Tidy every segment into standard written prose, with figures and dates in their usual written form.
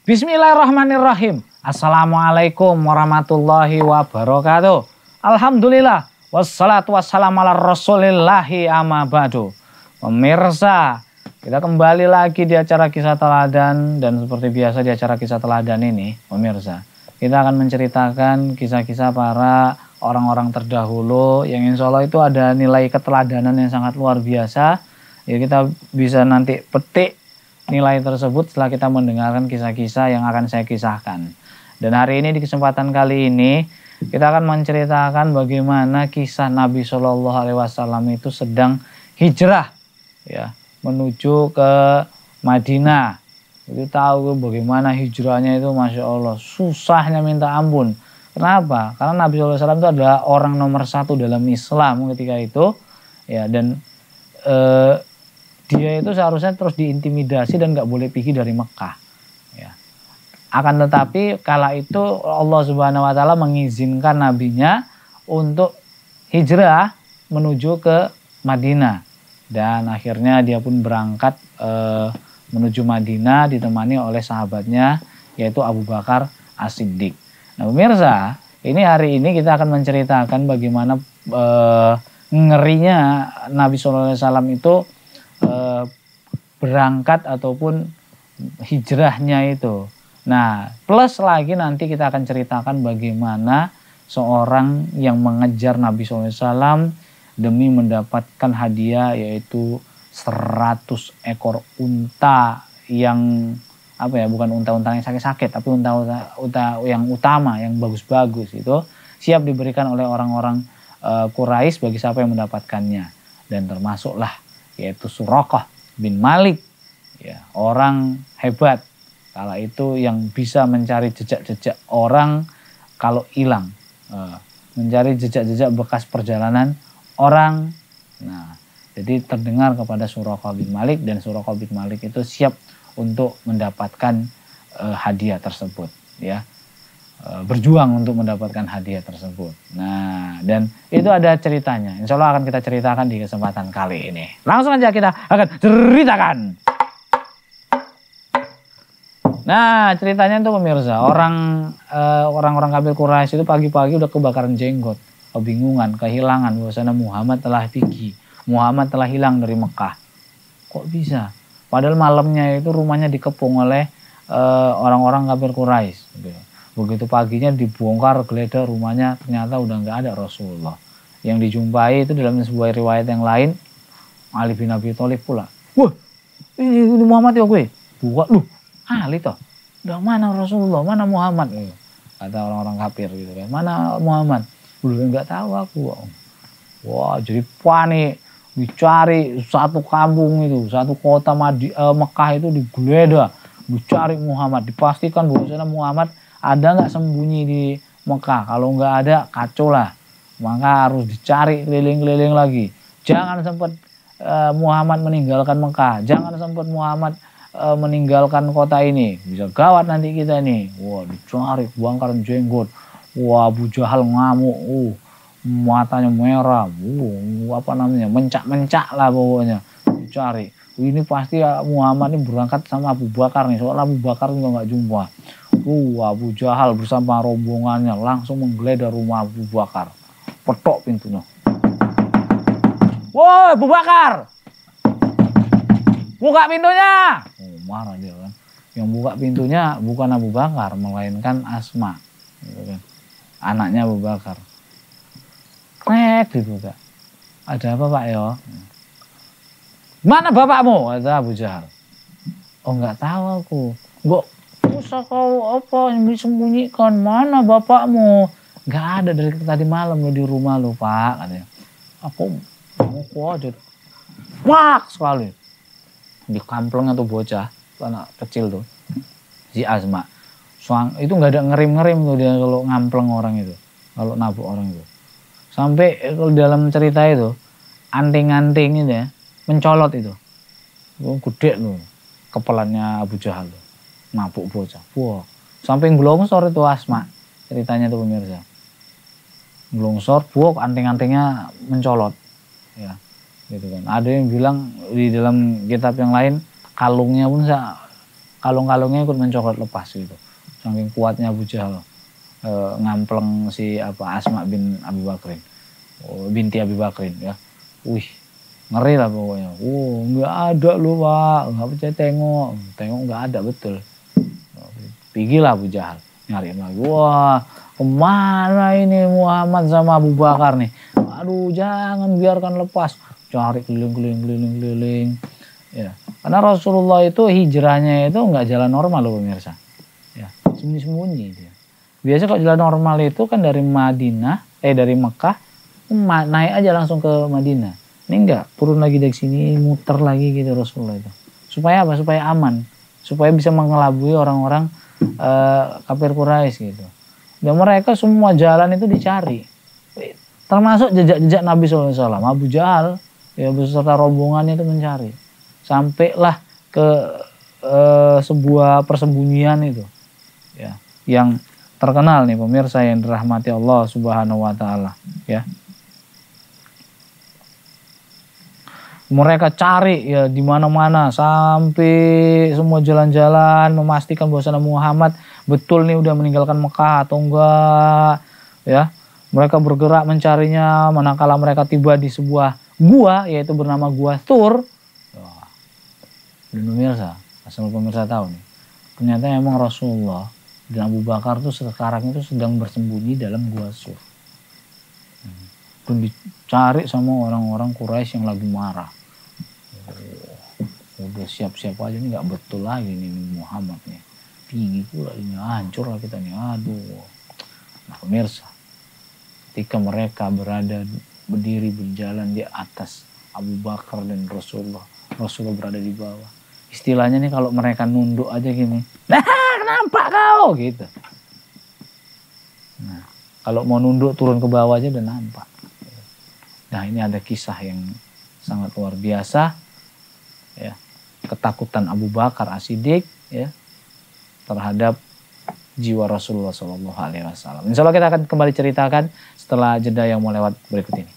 Bismillahirrahmanirrahim. Assalamualaikum warahmatullahi wabarakatuh. Alhamdulillah. Wassalatu wassalamu ala rasulillahi amma ba'du. Pemirsa, kita kembali lagi di acara Kisah Teladan. Dan seperti biasa di acara Kisah Teladan ini, pemirsa, kita akan menceritakan kisah-kisah para orang-orang terdahulu yang insya Allah itu ada nilai keteladanan yang sangat luar biasa. Ya, kita bisa nanti petik nilai tersebut setelah kita mendengarkan kisah-kisah yang akan saya kisahkan. Dan hari ini di kesempatan kali ini kita akan menceritakan bagaimana kisah Nabi Shallallahu Alaihi Wasallam itu sedang hijrah, ya, menuju ke Madinah. Itu tahu bagaimana hijrahnya itu, masya Allah, susahnya minta ampun. Kenapa? Karena Nabi Shallallahu Alaihi Wasallam itu adalah orang nomor satu dalam Islam ketika itu, ya, dan dia itu seharusnya terus diintimidasi dan nggak boleh pergi dari Mekah. Ya. Akan tetapi kala itu Allah Subhanahu Wa Taala mengizinkan nabinya untuk hijrah menuju ke Madinah, dan akhirnya dia pun berangkat menuju Madinah ditemani oleh sahabatnya yaitu Abu Bakar As-Siddiq. Nah pemirsa, ini hari ini kita akan menceritakan bagaimana ngerinya Nabi SAW itu berangkat ataupun hijrahnya itu. Nah, plus lagi nanti kita akan ceritakan bagaimana seorang yang mengejar Nabi SAW demi mendapatkan hadiah yaitu 100 ekor unta yang apa ya, bukan unta-unta yang sakit-sakit, tapi unta yang utama, yang bagus-bagus itu siap diberikan oleh orang-orang Quraisy bagi siapa yang mendapatkannya. Dan termasuklah yaitu Suraqah bin Malik, ya, orang hebat kala itu yang bisa mencari jejak-jejak orang kalau hilang, mencari jejak-jejak bekas perjalanan orang. Nah, jadi terdengar kepada Suraqah bin Malik, dan Suraqah bin Malik itu siap untuk mendapatkan hadiah tersebut, ya, berjuang untuk mendapatkan hadiah tersebut. Nah, dan itu ada ceritanya. Insya Allah akan kita ceritakan di kesempatan kali ini. Langsung aja kita akan ceritakan. Nah, ceritanya itu pemirsa, orang-orang kafir Quraisy itu pagi-pagi udah kebakaran jenggot, kebingungan, kehilangan bahwasanya Muhammad telah pergi, Muhammad telah hilang dari Mekah. Kok bisa? Padahal malamnya itu rumahnya dikepung oleh orang-orang kafir Quraisy. Gitu. Begitu paginya dibongkar geledah rumahnya, ternyata udah nggak ada Rasulullah. Yang dijumpai itu dalam sebuah riwayat yang lain, Ali bin Abi Thalib pula. Wah, ini Muhammad ya gue. Buat lu, Ali toh. Udah mana Rasulullah, mana Muhammad? Kata orang-orang kafir gitu kan. Mana Muhammad? Belum, nggak tahu aku. Wah, jadi panik. Dicari satu kampung itu, satu kota Mekah itu digeledah. Dicari Muhammad, dipastikan bahwasanya Muhammad ada nggak sembunyi di Mekah. Kalau nggak ada, kacau lah. Maka harus dicari keliling-keliling lagi. Jangan sempat Muhammad meninggalkan Mekah. Jangan sempat Muhammad meninggalkan kota ini. Bisa gawat nanti kita nih. Wah, dicari bongkaran jenggot. Wah, Abu Jahal ngamuk. Matanya merah. Apa namanya? Mencak-mencak lah pokoknya. Dicari. Ini pasti Muhammad ini berangkat sama Abu Bakar nih. Soalnya Abu Bakar juga nggak jumpa. Abu Jahal bersama rombongannya langsung menggeledah rumah Abu Bakar. Petok pintunya. Woi, Abu Bakar! Buka pintunya! Marah dia kan. Yang buka pintunya bukan Abu Bakar, melainkan Asma. Gitu kan. Anaknya Abu Bakar. Krek dibuka. Ada apa Pak ya? Mana bapakmu? Kata Abu Jahal. Oh, nggak tahu aku. Nggak usah kau apa yang disembunyikan. Mana bapakmu? Nggak ada dari tadi malam lo di rumah lo Pak. Katanya. Aku mau aja. Wah sekali. Di kamplengnya tuh bocah, anak kecil tuh. Si Asma. Itu nggak ada ngerim-ngerim tuh dia kalau ngampleng orang itu. Kalau nabuk orang itu. Sampai kalau dalam cerita itu, anting-anting itu ya, mencolot itu. Gede tuh kepalanya Abu Jahal tuh. Nabuk bocah. Wah, sampai nglongsor itu Asma. Ceritanya tuh pemirsa. Nglongsor, anting-antingnya mencolot. Ya, gitu kan. Ada yang bilang di dalam kitab yang lain kalungnya pun kalung-kalungnya ikut mencopot lepas gitu. Saking kuatnya Abu Jahal ngampleng si Asma bin Abi Bakrin, binti Abi Bakrin ya. Wih, ngeri lah pokoknya. Nggak ada lu Pak, nggak percaya tengok nggak ada betul. Pergilah Abu Jahal nyariin lagi. Wah, kemana ini Muhammad sama Abu Bakar nih? Aduh, jangan biarkan lepas. Cari keliling. Ya, karena Rasulullah itu hijrahnya itu nggak jalan normal loh pemirsa. Ya, sembunyi-sembunyi dia. Biasa kalau jalan normal itu kan dari dari Mekah naik aja langsung ke Madinah. Ini enggak, turun lagi dari sini, muter lagi gitu Rasulullah itu. Supaya apa? Supaya aman, supaya bisa mengelabui orang-orang kafir Quraisy gitu. Dan mereka semua jalan itu dicari, termasuk jejak-jejak Nabi SAW. Abu Jahal ya beserta rombongannya itu mencari, sampailah ke sebuah persembunyian itu, ya, yang terkenal nih pemirsa yang dirahmati Allah Subhanahu Wa Taala, ya. Mereka cari ya di mana-mana sampai semua jalan-jalan memastikan bahwa Muhammad betul nih udah meninggalkan Mekah atau enggak, ya. Mereka bergerak mencarinya, manakala mereka tiba di sebuah gua yaitu bernama Gua Thur. Dan pemirsa, asal pemirsa tahu nih, ternyata emang Rasulullah dan Abu Bakar tuh sekarang itu sedang bersembunyi dalam Gua Thur. Dan dicari sama orang-orang Quraisy yang lagi marah. Udah siap-siap aja nih, nggak betul lagi nih Muhammad nih, tinggi pula ini, hancur lah kita nih, aduh. Nah pemirsa, ketika mereka berdiri berjalan di atas Abu Bakar dan Rasulullah berada di bawah. Istilahnya nih kalau mereka nunduk aja gini, nah nampak kau gitu. Nah kalau mau nunduk turun ke bawah aja udah nampak. Nah ini ada kisah yang sangat luar biasa, ya, ketakutan Abu Bakar As-Siddiq ya terhadap jiwa Rasulullah SAW. Insya Allah kita akan kembali ceritakan setelah jeda yang mau lewat berikut ini.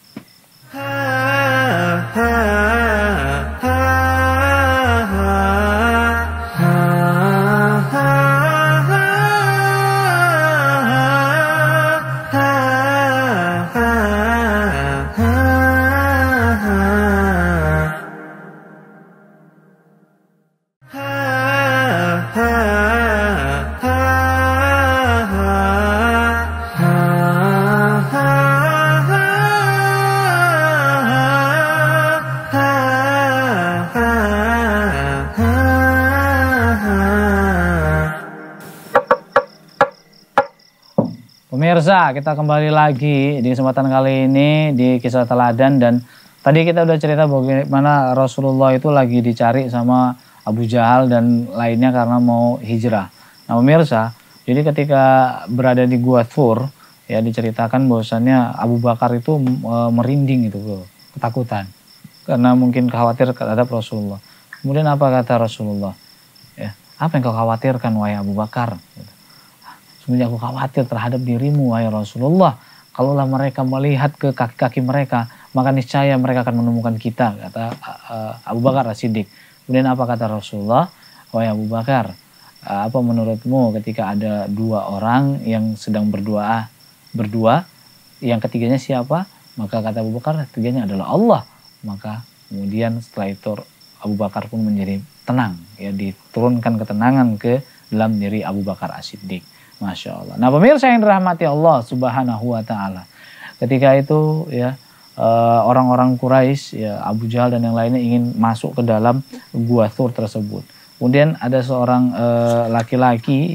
Pemirsa, kita kembali lagi di kesempatan kali ini di kisah teladan, dan tadi kita udah cerita bagaimana Rasulullah itu lagi dicari sama Abu Jahal dan lainnya karena mau hijrah. Nah pemirsa, jadi ketika berada di Gua Thur ya diceritakan bahwasannya Abu Bakar itu merinding itu, ketakutan karena mungkin khawatir terhadap Rasulullah. Kemudian apa kata Rasulullah? Ya, apa yang kau khawatirkan wahai Abu Bakar? Sebenarnya aku khawatir terhadap dirimu wahai Rasulullah. Kalaulah mereka melihat ke kaki-kaki mereka, maka niscaya mereka akan menemukan kita, kata Abu Bakar As-Siddiq. Kemudian apa kata Rasulullah? Wahai Abu Bakar, apa menurutmu ketika ada dua orang yang sedang berdua, yang ketiganya siapa? Maka kata Abu Bakar, ketiganya adalah Allah. Maka kemudian setelah itu Abu Bakar pun menjadi tenang, ya, diturunkan ketenangan ke dalam diri Abu Bakar As-Siddiq. Masya Allah. Nah pemirsa yang dirahmati Allah Subhanahu Wa Taala, ketika itu ya orang-orang Quraisy, ya, Abu Jahal dan yang lainnya ingin masuk ke dalam Gua Thur tersebut. Kemudian ada seorang laki-laki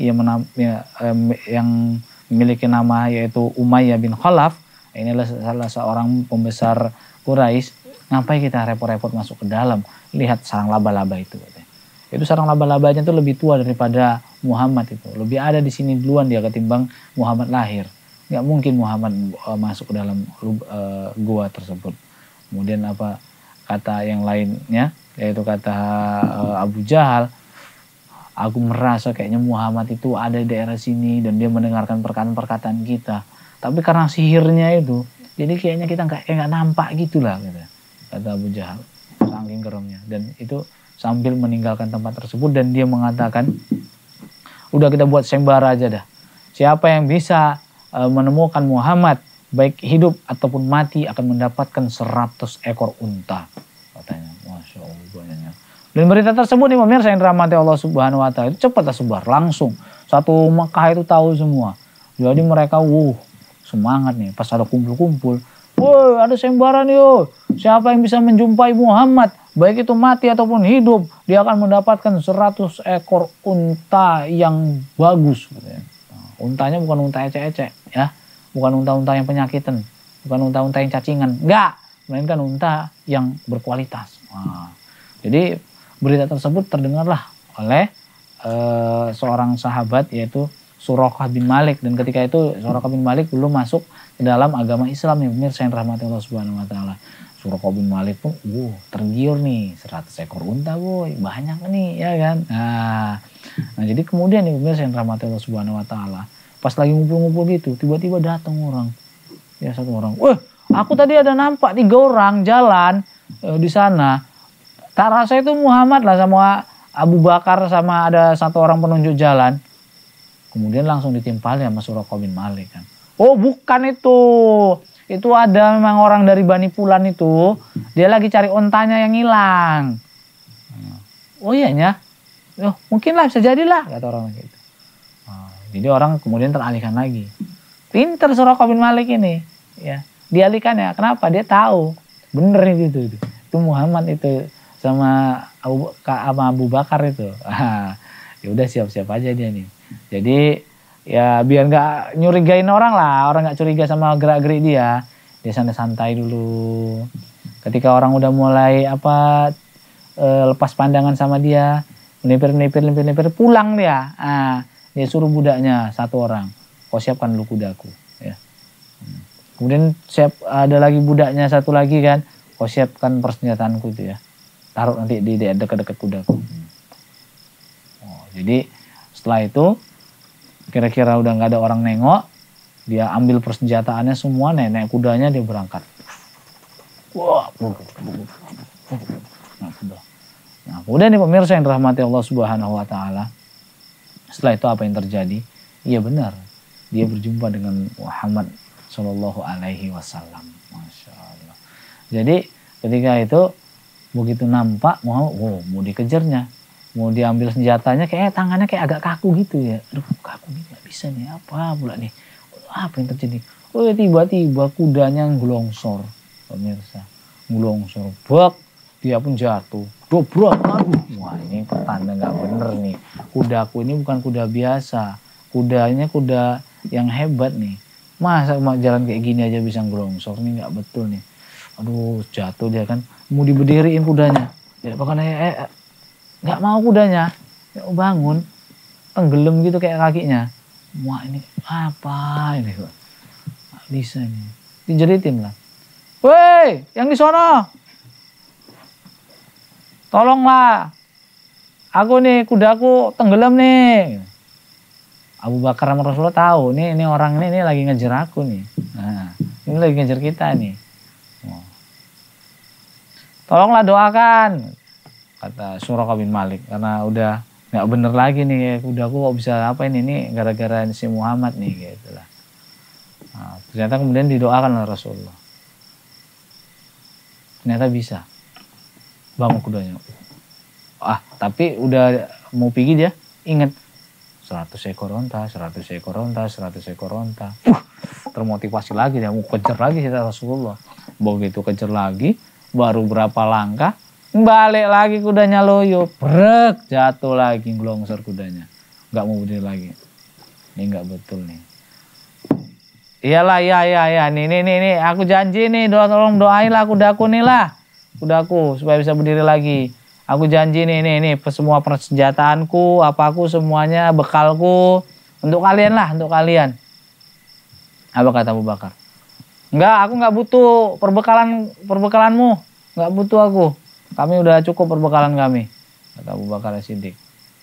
yang memiliki nama yaitu Umayyah bin Khalaf. Ini adalah salah seorang pembesar Quraisy. Ngapain kita repot-repot masuk ke dalam? Lihat sarang laba-laba itu. Itu sarang laba-labanya itu lebih tua daripada Muhammad itu. Lebih ada di sini duluan dia ketimbang Muhammad lahir. Nggak mungkin Muhammad masuk ke dalam gua tersebut. Kemudian apa kata yang lainnya, yaitu kata Abu Jahal, aku merasa kayaknya Muhammad itu ada di daerah sini dan dia mendengarkan perkataan-perkataan kita. Tapi karena sihirnya itu, jadi kayaknya kita nggak nampak gitulah, kata Abu Jahal. saking geremnya. Dan itu sambil meninggalkan tempat tersebut, dan dia mengatakan, udah kita buat sembara aja dah. Siapa yang bisa menemukan Muhammad baik hidup ataupun mati akan mendapatkan 100 ekor unta, katanya. Masya Allah, banyaknya. Dan berita tersebut nih pemirsa yang dirahmati Allah Subhanahu wa taala, itu cepat tersebar langsung. Satu Mekah itu tahu semua. Jadi mereka semangat nih pas ada kumpul-kumpul. Woi, ada sembara nih, siapa yang bisa menjumpai Muhammad baik itu mati ataupun hidup, dia akan mendapatkan 100 ekor unta yang bagus, katanya. Untanya bukan unta ecek-ecek ya, bukan unta-unta yang penyakitan, bukan unta-unta yang cacingan, enggak, melainkan unta yang berkualitas. Jadi berita tersebut terdengarlah oleh seorang sahabat yaitu Suraqah bin Malik, dan ketika itu Suraqah bin Malik belum masuk ke dalam agama Islam nih pemirsa yang rahmati Allah Subhanahu wa taala. Suraqah bin Malik pun tergiur nih, 100 ekor unta boy, banyak nih ya kan. Nah jadi kemudian nih pemirsa yang rahmati Allah Subhanahu wa taala, pas lagi ngumpul-ngumpul gitu, tiba-tiba datang orang. Ya satu orang. Aku tadi ada nampak 3 orang jalan di sana. Tak rasa itu Muhammad lah sama Abu Bakar, sama ada 1 orang penunjuk jalan. Kemudian langsung ditimpali sama Suraqah bin Malik kan. Oh bukan itu. Itu ada memang orang dari Bani Fulan itu. Dia lagi cari ontanya yang hilang. Oh iyanya. Mungkin lah, bisa jadilah, kata orang gitu. Jadi orang kemudian teralihkan lagi. Pinter Suraqah bin Malik ini. Ya, dialihkan ya. Kenapa? Dia tahu. Bener gitu. Itu Muhammad itu sama Abu Bakar itu. Ya udah siap-siap aja dia nih. Jadi ya biar nggak nyurigain orang lah, orang nggak curiga sama gerak-gerik dia santai dulu. Ketika orang udah mulai lepas pandangan sama dia, melipir pulang dia. Dia suruh budaknya 1 orang, kau siapkan dulu kudaku. Ya. Kemudian ada lagi budaknya 1 lagi kan, kau siapkan persenjataanku itu ya, taruh nanti di dekat-dekat kudaku. Jadi setelah itu kira-kira udah nggak ada orang nengok, dia ambil persenjataannya semua, naik kudanya, dia berangkat. Nah, kemudian nih pemirsa yang dirahmati Allah Subhanahu wa taala, setelah itu apa yang terjadi? Iya benar, dia berjumpa dengan Muhammad Shallallahu alaihi wasallam. Masya Allah. Jadi ketika itu begitu nampak Muhammad, mau dikejarnya, mau diambil senjatanya, kayak tangannya kayak agak kaku gitu ya. Aduh, kaku nih, gak bisa nih, apa pula nih, apa yang terjadi? Tiba-tiba kudanya nglongsor, pemirsa, nglongsor, dia pun jatuh, dobrak. Aduh, wah ini pertanda gak bener nih, kudaku ini bukan kuda biasa, kudanya kuda yang hebat nih, masa jalan kayak gini aja bisa nglongsor, nih gak betul nih. Aduh, jatuh dia kan, mau diberdiriin kudanya, ya pokoknya nggak mau kudanya, bangun, tenggelam gitu kayak kakinya. Wah ini apa ini kok? Nggak bisa ini, dijeritin lah. Woi, yang di sono, tolonglah, aku nih kudaku tenggelam nih. Abu Bakar sama Rasulullah tahu, ini orang ini lagi ngejar aku nih. Nah, ini lagi ngejar kita nih. Tolonglah doakan, kata Suraqah bin Malik, karena udah nggak bener lagi nih kudaku kok bisa apa ini gara-gara si Muhammad nih gitu lah. Nah, ternyata kemudian didoakan oleh Rasulullah, ternyata bisa bangun kudanya. Tapi udah mau pergi dia ingat 100 ekor onta, 100 ekor onta, 100 ekor onta. Termotivasi lagi dia mau kejar lagi kata Rasulullah. Begitu kejar lagi, baru berapa langkah balik lagi kudanya loyo, brek, jatuh lagi, nglongsor kudanya, nggak mau berdiri lagi. Ini nggak betul nih. Iyalah, ya, nih, aku janji nih, tolong doailah kudaku nih lah, kudaku supaya bisa berdiri lagi. Aku janji nih, semua persenjataanku, apaku semuanya, bekalku untuk kalian lah, untuk kalian. Apa kata Abu Bakar? Enggak, aku nggak butuh perbekalanmu, nggak butuh aku. Kami udah cukup perbekalan kami, kata Abu Bakar As-Siddiq.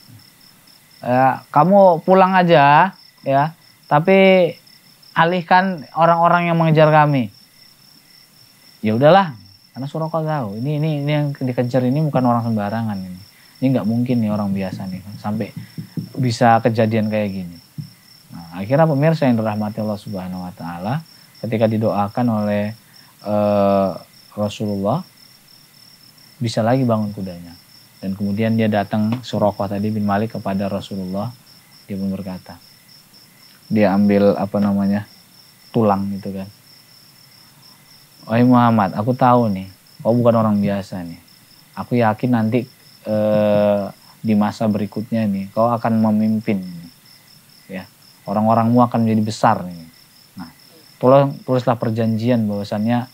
Kamu pulang aja ya, tapi alihkan orang-orang yang mengejar kami. Ya udahlah, Karena Suraqah tahu, ini yang dikejar ini bukan orang sembarangan ini. Ini nggak mungkin nih orang biasa nih sampai bisa kejadian kayak gini. Nah, akhirnya pemirsa yang dirahmati Allah Subhanahu wa taala, ketika didoakan oleh Rasulullah, bisa lagi bangun kudanya. Dan kemudian dia datang, Suraqah tadi bin Malik, kepada Rasulullah. Dia pun berkata, dia ambil tulang gitu kan. Wahai Muhammad, aku tahu nih, kau bukan orang biasa nih. Aku yakin nanti di masa berikutnya nih, kau akan memimpin nih. Ya, orang-orangmu akan menjadi besar nih. Nah, tulislah perjanjian bahwasannya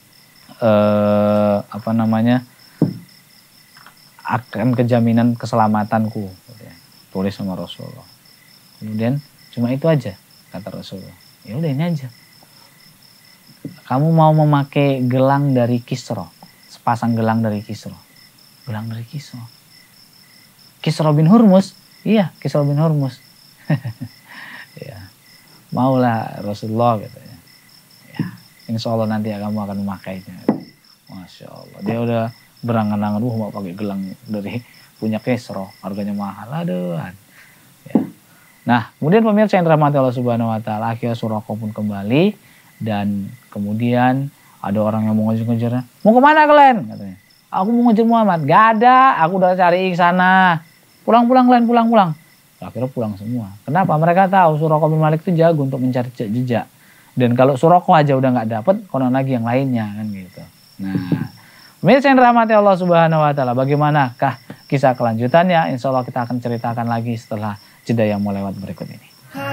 akan kejaminan keselamatanku, tulis sama Rasulullah. Kemudian cuma itu aja kata Rasulullah. Ya udah ini aja. Kamu mau memakai gelang dari Kisra, sepasang gelang dari Kisra. Gelang dari Kisra. Kisra bin Hurmuz, iya Kisra bin Hurmuz. Ya, maulah Rasulullah katanya. Ya, insya Allah nanti kamu akan memakainya. Masya Allah, dia udah berangan-angan, mau pakai gelang dari punya Kisra, harganya mahal, aduh. Ya. Nah, kemudian pemirsa yang dirahmati Allah Subhanahu wa taala, akhirnya Suraqah pun kembali, dan kemudian ada orang yang mau ngejar-ngejar. Mau kemana kalian? Katanya. Aku mau ngejar Muhammad. Gak ada, aku udah cari ke sana. Pulang kalian, pulang. Akhirnya pulang semua. Kenapa? Mereka tahu Suraqah bin Malik itu jago untuk mencari jejak. Dan kalau Suraqah aja udah nggak dapet, konon lagi yang lainnya kan gitu. Nah, pemirsa yang dirahmati Allah Subhanahu wa taala, bagaimanakah kisah kelanjutannya? Insya Allah kita akan ceritakan lagi setelah jeda yang mau lewat berikut ini.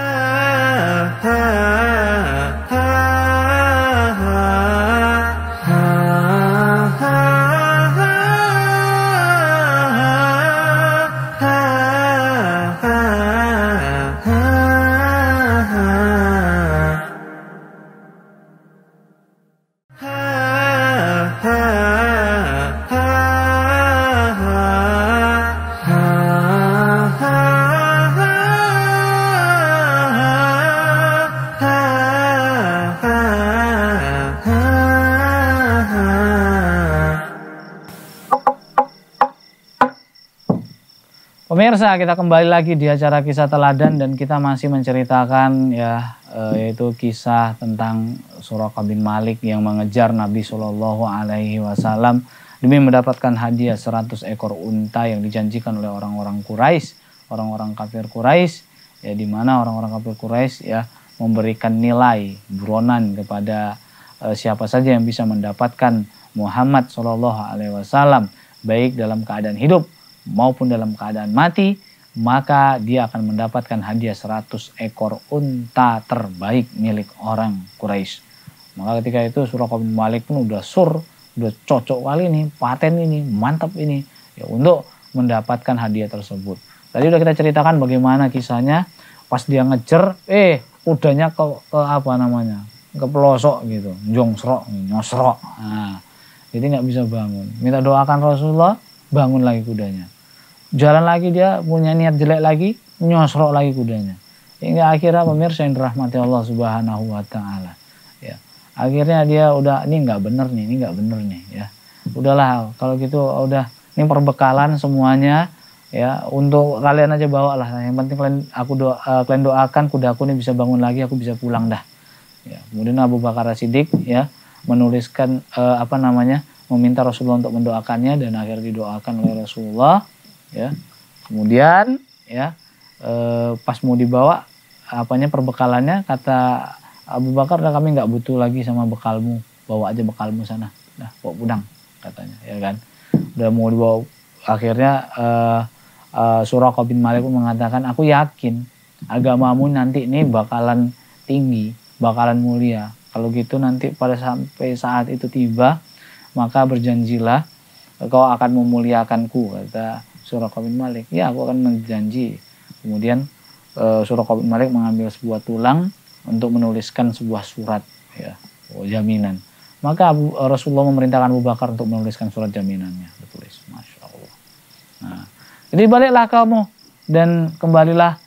Pemirsa, kita kembali lagi di acara Kisah Teladan, dan kita masih menceritakan yaitu kisah tentang Suraqah bin Malik yang mengejar Nabi Shallallahu Alaihi Wasallam demi mendapatkan hadiah 100 ekor unta yang dijanjikan oleh orang-orang Quraisy, orang-orang kafir Quraisy, ya, di mana orang-orang kafir Quraisy ya memberikan nilai buronan kepada siapa saja yang bisa mendapatkan Muhammad Shallallahu Alaihi Wasallam baik dalam keadaan hidup maupun dalam keadaan mati, maka dia akan mendapatkan hadiah 100 ekor unta terbaik milik orang Quraisy. Maka ketika itu Suraqah bin Malik pun udah cocok kali ini, paten ini, mantap ini ya untuk mendapatkan hadiah tersebut. Tadi udah kita ceritakan bagaimana kisahnya pas dia ngejer, kudanya ke pelosok gitu, nyosrok. Nah, jadi nggak bisa bangun. Minta doakan Rasulullah, bangun lagi kudanya. Jalan lagi, dia punya niat jelek lagi, nyosrok lagi kudanya. Hingga akhirnya pemirsa yang dirahmati Allah Subhanahu wa taala. Ya. Akhirnya dia udah, ini nggak bener nih ya. Udahlah kalau gitu, udah ini perbekalan semuanya ya, untuk kalian aja bawa lah. Yang penting kalian doakan kudaku ini bisa bangun lagi, aku bisa pulang dah. Ya. Kemudian Abu Bakar As-Siddiq ya menuliskan meminta Rasulullah untuk mendoakannya, dan akhirnya didoakan oleh Rasulullah. Ya, kemudian ya pas mau dibawa perbekalannya, kata Abu Bakar, "Dah kami nggak butuh lagi sama bekalmu, bawa aja bekalmu sana, dah bawa pulang," katanya, ya kan. Udah mau dibawa, akhirnya Suraqah bin Malik mengatakan, "Aku yakin agamamu nanti ini bakalan tinggi, bakalan mulia. Kalau gitu nanti sampai saat itu tiba, maka berjanjilah kau akan memuliakanku," kata Suraqah bin Malik. "Ya, aku akan menjanji." Kemudian Suraqah bin Malik mengambil sebuah tulang untuk menuliskan sebuah surat ya, jaminan. Maka Rasulullah memerintahkan Abu Bakar untuk menuliskan surat jaminannya, ditulis. Masya Allah. Nah, jadi baliklah kamu dan kembalilah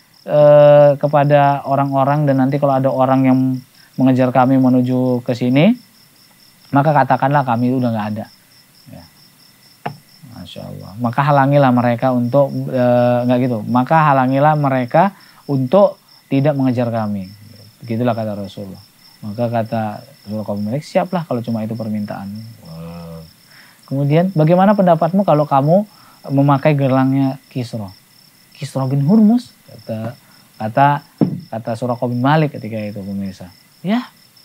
kepada orang-orang, dan nanti kalau ada orang yang mengejar kami menuju ke sini, maka katakanlah kami itu udah nggak ada. Ya. Masya Allah. Maka halangilah mereka untuk nggak gitu. Maka halangilah mereka untuk tidak mengejar kami. Begitulah kata Rasulullah. Maka kata Suraqah bin Malik, siaplah kalau cuma itu permintaan. Wow. Kemudian bagaimana pendapatmu kalau kamu memakai gelangnya Kisra bin Hurmuz? Kata Suraqah bin Malik ketika itu, pemirsa. Ya.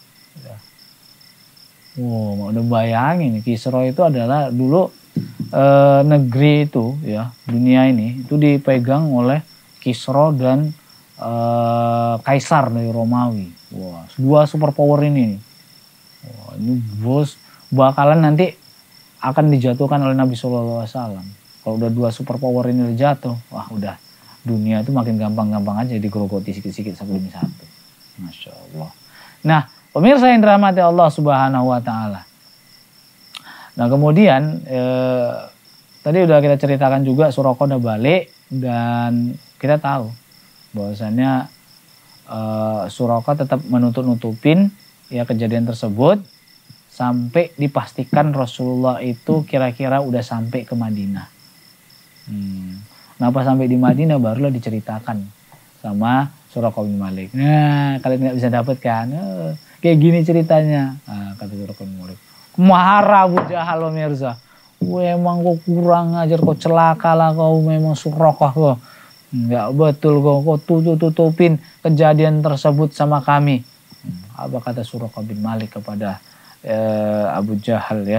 Wow, udah bayangin Kisra itu adalah dulu negeri itu ya, dunia ini itu dipegang oleh Kisra dan Kaisar dari Romawi. Wah, dua superpower ini. Wah, ini bos bakalan nanti akan dijatuhkan oleh Nabi Shallallahu Alaihi Wasallam. Kalau udah dua superpower ini jatuh, wah udah dunia itu makin gampang-gampang aja digerogoti sikit-sikit satu demi satu. Masya Allah. Nah, pemirsa yang dirahmati Allah Subhanahu Wa Taala. Nah kemudian tadi udah kita ceritakan juga Suraqah udah balik dan kita tahu bahwasannya Suraqah tetap menutup-nutupin ya kejadian tersebut sampai dipastikan Rasulullah itu kira-kira udah sampai ke Madinah. Kenapa sampai di Madinah barulah diceritakan sama Suraqah bin Malik. Nah kalian nggak bisa dapet kan? Kayak gini ceritanya. Nah, kata Suraqah bin Malik. Marah Abu Jahal pemirsa. Emang kau kurang ajar, kau celaka lah kau memang Suraqah kau. Enggak betul kau tutupin kejadian tersebut sama kami. Apa kata Suraqah bin Malik kepada Abu Jahal ya.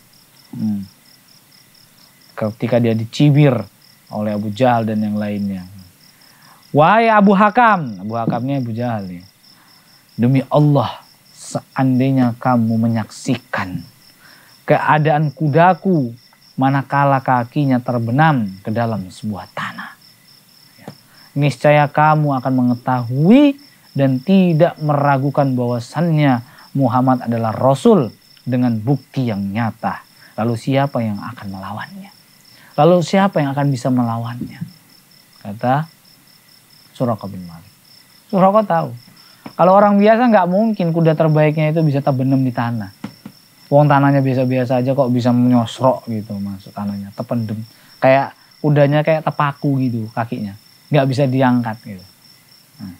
Ketika dia dicibir oleh Abu Jahal dan yang lainnya. Wahai Abu Hakam. Abu Hakamnya Abu Jahal ya. Demi Allah, seandainya kamu menyaksikan keadaan kudaku manakala kakinya terbenam ke dalam sebuah tanah, ya, niscaya kamu akan mengetahui dan tidak meragukan bahwasannya Muhammad adalah Rasul dengan bukti yang nyata. Lalu siapa yang akan melawannya? Lalu siapa yang akan bisa melawannya? Kata Suraqah bin Malik. Suraqah tahu. Kalau orang biasa nggak mungkin kuda terbaiknya itu bisa terbenam di tanah. Wong tanahnya biasa-biasa aja kok bisa menyosrok gitu masuk tanahnya, terpendem. Kayak kudanya kayak tepaku gitu kakinya, nggak bisa diangkat gitu. Nah.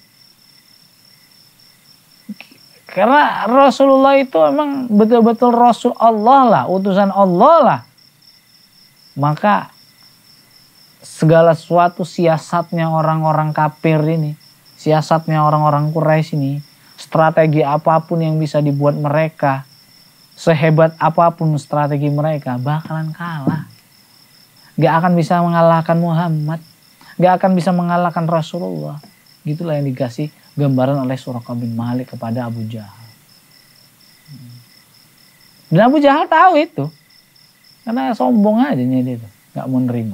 Karena Rasulullah itu emang betul-betul Rasul Allah lah, utusan Allah lah. Maka segala sesuatu siasatnya orang-orang kafir ini, siasatnya orang-orang Quraisy ini, strategi apapun yang bisa dibuat mereka, sehebat apapun strategi mereka, bakalan kalah. Gak akan bisa mengalahkan Muhammad, gak akan bisa mengalahkan Rasulullah. Gitulah yang dikasih gambaran oleh Suraqah bin Malik kepada Abu Jahal. Dan Abu Jahal tahu itu, karena sombong aja dia itu, gak mau nerima.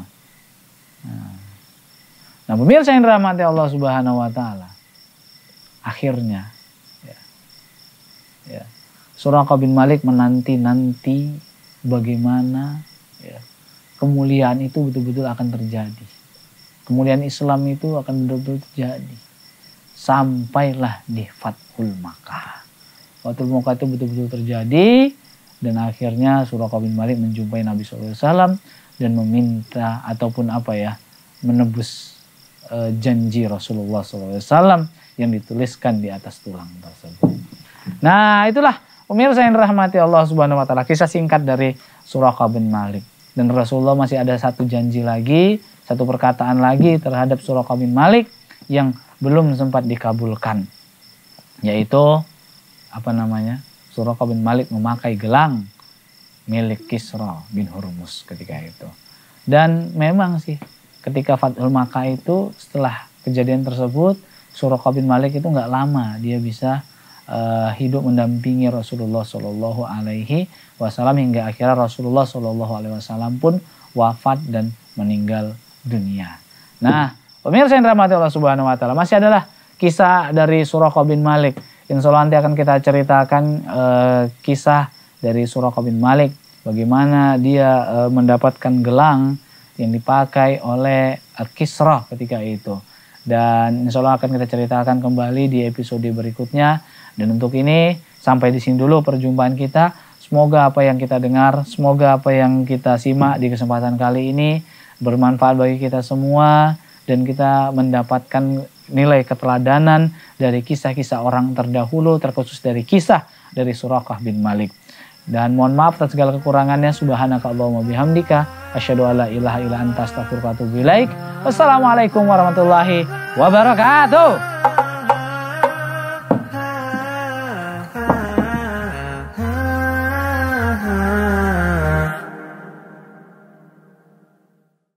Nah pemirsa yang dirahmati Allah Subhanahu Wa Taala, akhirnya ya, Suraqah bin Malik menanti-nanti bagaimana ya, kemuliaan itu betul-betul akan terjadi. Kemuliaan Islam itu akan betul-betul terjadi. Sampailah di Fathul Makkah. Fathul Makkah itu betul-betul terjadi. Dan akhirnya Suraqah bin Malik menjumpai Nabi SAW dan meminta ataupun menebus janji Rasulullah SAW yang dituliskan di atas tulang tersebut. Nah itulah pemirsa yang dirahmati Allah Subhanahu Wa Taala, kisah singkat dari Suraqah bin Malik. Dan Rasulullah masih ada satu janji lagi, satu perkataan lagi terhadap Suraqah bin Malik yang belum sempat dikabulkan, yaitu Suraqah bin Malik memakai gelang milik Kisra bin Hurmuz ketika itu. Dan memang sih ketika Fathul Makkah itu, setelah kejadian tersebut, Suraqah bin Malik itu nggak lama dia bisa hidup mendampingi Rasulullah Shallallahu Alaihi Wasallam hingga akhirnya Rasulullah Shallallahu Alaihi Wasallam pun wafat dan meninggal dunia. Nah, pemirsa yang dirahmati Allah Subhanahu Wa Taala, masih adalah kisah dari Suraqah bin Malik. Insya Allah nanti akan kita ceritakan kisah dari Suraqah bin Malik, bagaimana dia mendapatkan gelang yang dipakai oleh Kisra ketika itu. Dan insya Allah akan kita ceritakan kembali di episode berikutnya. Dan untuk ini Sampai di sini dulu perjumpaan kita. Semoga apa yang kita dengar, semoga apa yang kita simak di kesempatan kali ini bermanfaat bagi kita semua dan kita mendapatkan nilai keteladanan dari kisah-kisah orang terdahulu, terkhusus dari kisah dari Suraqah bin Malik. Dan mohon maaf atas segala kekurangannya. Subhanakallahumma bihamdika asyhadu alla ilaha illa anta astaghfiruka wa atubu ilaik. Wassalamualaikum warahmatullahi wabarakatuh.